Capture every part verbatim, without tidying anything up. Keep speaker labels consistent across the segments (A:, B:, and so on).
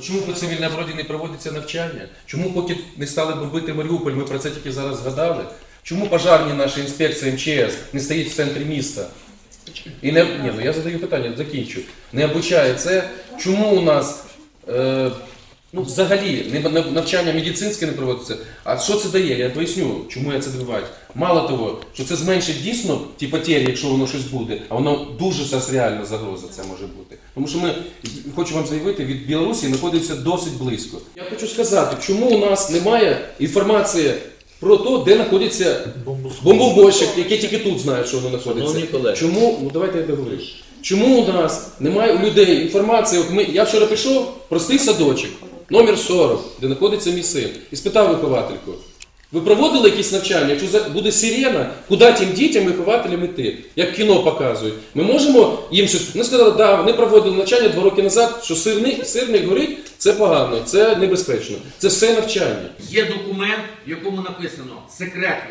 A: чому по цивільній обороні не проводиться навчання? Чому поки не стали бомбити Маріуполь, ми про це тільки зараз згадали? Чому пожарні наші інспекції ем че ес не стоїть в центрі міста? І не, ні, ну я задаю питання, закінчу. Не обучає це. Чому у нас е, ну, взагалі не, навчання медицинське не проводиться? А що це дає? Я поясню, чому я це добиваю. Мало того, що це зменшить дійсно ті потері, якщо воно щось буде, а воно дуже зараз реальна загроза це може бути. Тому що ми, хочу вам заявити, від Білорусі знаходимося досить близько. Я хочу сказати, чому у нас немає інформації про те, де знаходиться бомбосховище, яке тільки тут знають, що воно знаходиться. Чому, ну давайте я договорю. Чому у нас немає у людей інформації? От ми, я вчора пішов, простий садочок, номер сорок, де знаходиться мій син, і спитав виховательку, ви проводили якісь навчання? Якщо буде сирена, куди тим дітям вихователям йти? Як кіно показують. Ми можемо їм щось... Вони сказали, так, да, вони проводили навчання два роки назад, що сирник, сирник горить, це погано, це небезпечно. Це все навчання.
B: Є документ, в якому написано секретно.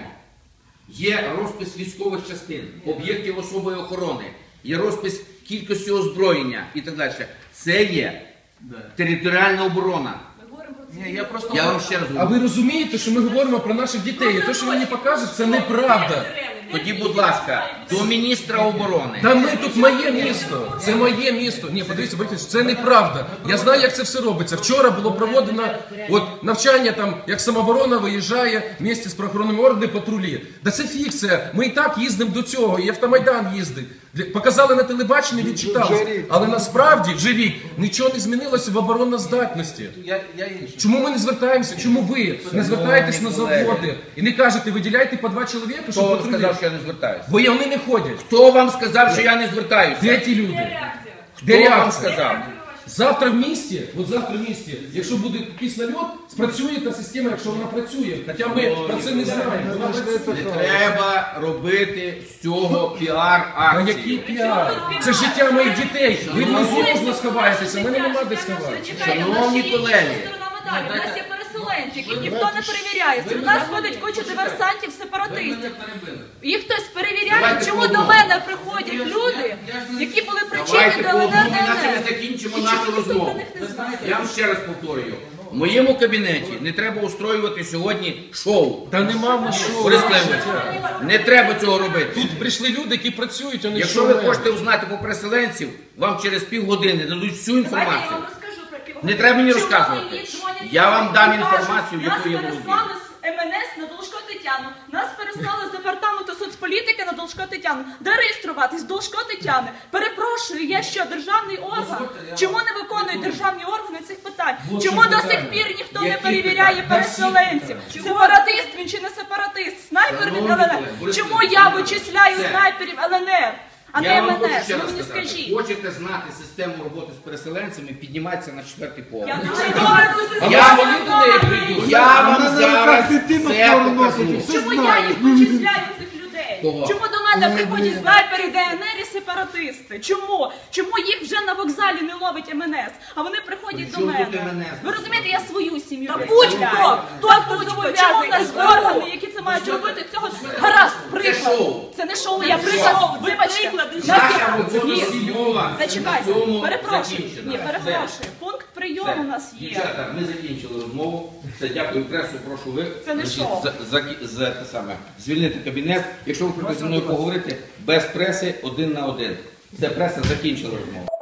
B: Є розпис військових частин, об'єктів особої охорони, є розпис кількості озброєння і так далі. Це є територіальна оборона.
C: Ні, я просто...
B: Я вам ще раз
A: А
B: говорю.
A: ви розумієте, що ми говоримо про наших дітей? І те, що мені покажуть, це неправда.
B: Тоді, будь ласка, до міністра оборони.
A: Та ми тут моє місто, це моє місто. Ні, подивіться, Борис, це неправда. Я знаю, як це все робиться. Вчора було проведено от, навчання, там, як самооборона виїжджає вместе з правоохоронними органами патрулі. Да це фікція. Ми і так їздимо до цього, і Автомайдан їздить. Показали на телебаченні, відчитали. Але насправді вже рік нічого не змінилося в обороноздатності.
B: Я, я
A: Чому ми не звертаємося? Чому ви не звертаєтесь на заводи і не кажете, виділяйте по два чоловіка, щоб
B: Хто вам
A: патрулі?
B: сказав, що я не звертаюся?
A: Бо вони не ходять.
B: Хто вам сказав, що я не звертаюся?
A: Де ті люди?
B: Хто вам сказав?
A: Завтра в місті, от завтра в місті, якщо буде якийсь нальот, спрацює та система, якщо вона працює. Хоча ми про це не знаємо. Вона працює.
B: Не треба робити з цього
A: А
B: піар-акції.
A: який піар? Це життя моїх дітей. Ви внизу можна сховаєтеся, в мене немає де сховатися.
B: Шановні колеги,
C: У нас є переселенці, яких ніхто не перевіряє. У нас ходить куча диверсантів, сепаратистів. Їх хтось перевіряє,
B: Давайте
C: чому до
B: поговоримо.
C: мене приходять люди, які були причетні
B: давайте
C: до
B: поговоримо,
C: ЛНР,
B: іначе ми
C: ДНР.
B: закінчимо
C: І
B: нашу
C: чому ніхто
B: розмову.
C: про них не знає?
B: Я вам ще раз повторюю. В моєму кабінеті не треба устроювати сьогодні шоу.
A: Та нема в нас шоу.
B: Борис Климович, не треба цього робити.
A: Тут прийшли люди, які працюють, а не
B: Якщо ви
A: шоу.
B: хочете узнати про переселенців, вам через півгодини дадуть всю
C: Давайте я
B: інформацію.
C: вам розкажу про півгодини.
B: Не треба мені
C: Чому
B: розказувати.
C: мені дзвонять
B: Я вам
C: люди,
B: дам
C: кажуть,
B: інформацію, якою я
C: Нас
B: володію.
C: переслали з ем ен ес на Должко Тетяну, нас переслали з департаменту соцполітики на Должко Тетяну. Де реєструватись? Должко Тетяни. Перепрошую, я що, державний орган? Чому не виконують державні органи цих питань? Чому до сих пір ніхто не перевіряє переселенців? Сепаратист він чи не сепаратист? Снайпер від ел ен ер? Чому я вичисляю снайперів ел ен ер? А не
B: Я
C: ем
B: вам
C: ен
B: хочу
C: ес,
B: ще
C: ви
B: раз
C: мені
B: сказати.
C: скажіть.
B: Хочете знати систему роботи з переселенцями, піднімайтеся на четвертий поверх.
C: Я дуже добре
A: А
B: Я
A: ви вони до неї прийдуть.
B: Я вам зараз все покажу.
C: Чому я їх вичисляю цих людей?
B: Кого?
C: Чому до мене приходять снайпери, де ен ер і сепаратисти? Чому? Чому їх вже на вокзалі не ловить ем ен ес, а вони приходять до
B: чому
C: мене?
B: тут ем ен ес?
C: Ви розумієте, я свою сім'ю
D: Та
C: представляю.
D: будь-хто,
C: Хто будь-хто? Чому в нас органи, які це мають робити? Цього гаразд, приклад.
B: шоу.
C: Це не шоу, я приклад. Вибачте, в нас
B: Наша
C: є-
B: робота
C: Ні,
B: сільова
C: зачекайте,
B: на цьому
C: перепрошую.
B: закінчена.
C: Ні,
B: Все.
C: перепрошую. Пункт прийому
B: Все.
C: у нас є.
B: Дівчата, ми закінчили розмову. Все, дякую пресу, прошу ви.
C: Це не
B: Значить,
C: шоу.
B: за, за, за те саме, звільнити кабінет. Якщо ви хочете зі мною поговорити, без преси, один на один. Все, преса закінчила розмову.